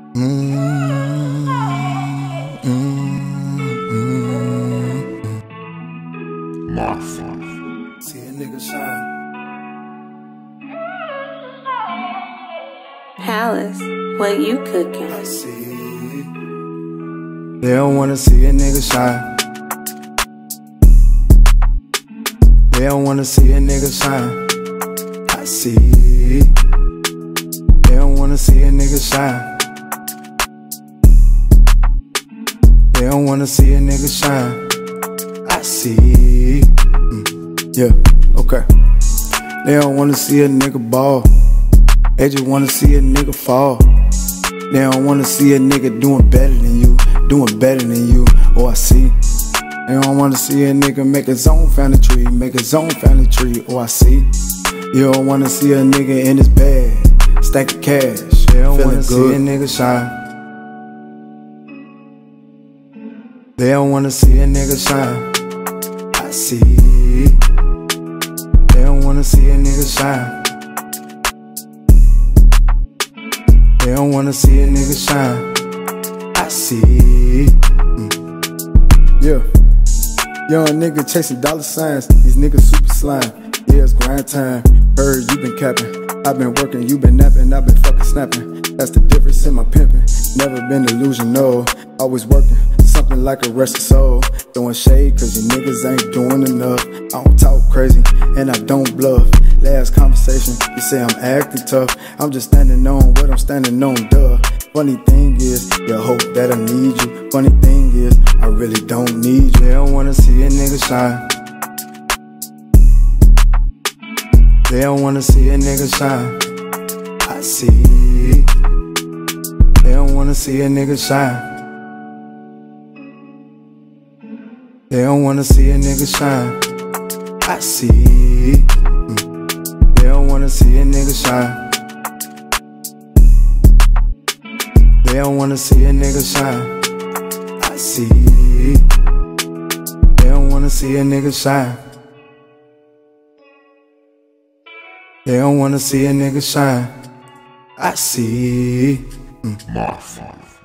Martha. See a nigga shine. Palace, what you cooking? I see. They don't wanna see a nigga shine. They don't wanna see a nigga shine. I see. They don't wanna see a nigga shine. They don't wanna see a nigga shine. I see. Yeah, okay. They don't wanna see a nigga ball. They just wanna see a nigga fall. They don't wanna see a nigga doing better than you, doing better than you. Oh, I see. They don't wanna see a nigga make his own family tree, make his own family tree. Oh, I see. You don't wanna see a nigga in his bag, stack of cash. They don't wanna see a nigga shine. They don't wanna see a nigga shine. I see. They don't wanna see a nigga shine. They don't wanna see a nigga shine. I see. Yeah. Young nigga chasing dollar signs. These niggas super slime. Yeah, it's grind time. Heard you been capping. I've been working, you been napping. I've been fucking snapping. That's the difference in my pimping. Never been delusional. Always working. Something like a rested soul. Throwing shade cause you niggas ain't doing enough. I don't talk crazy and I don't bluff. Last conversation, you say I'm acting tough. I'm just standing on what I'm standing on, duh. Funny thing is, you hope that I need you. Funny thing is, I really don't need you. They don't wanna see a nigga shine. They don't wanna see a nigga shine. I see. They don't wanna see a nigga shine. They don't wanna see a nigga shine. I see. They don't wanna see a nigga shine. They don't wanna see a nigga shine. I see. They don't wanna see a nigga shine. They don't wanna see a nigga shine. I see. Martha.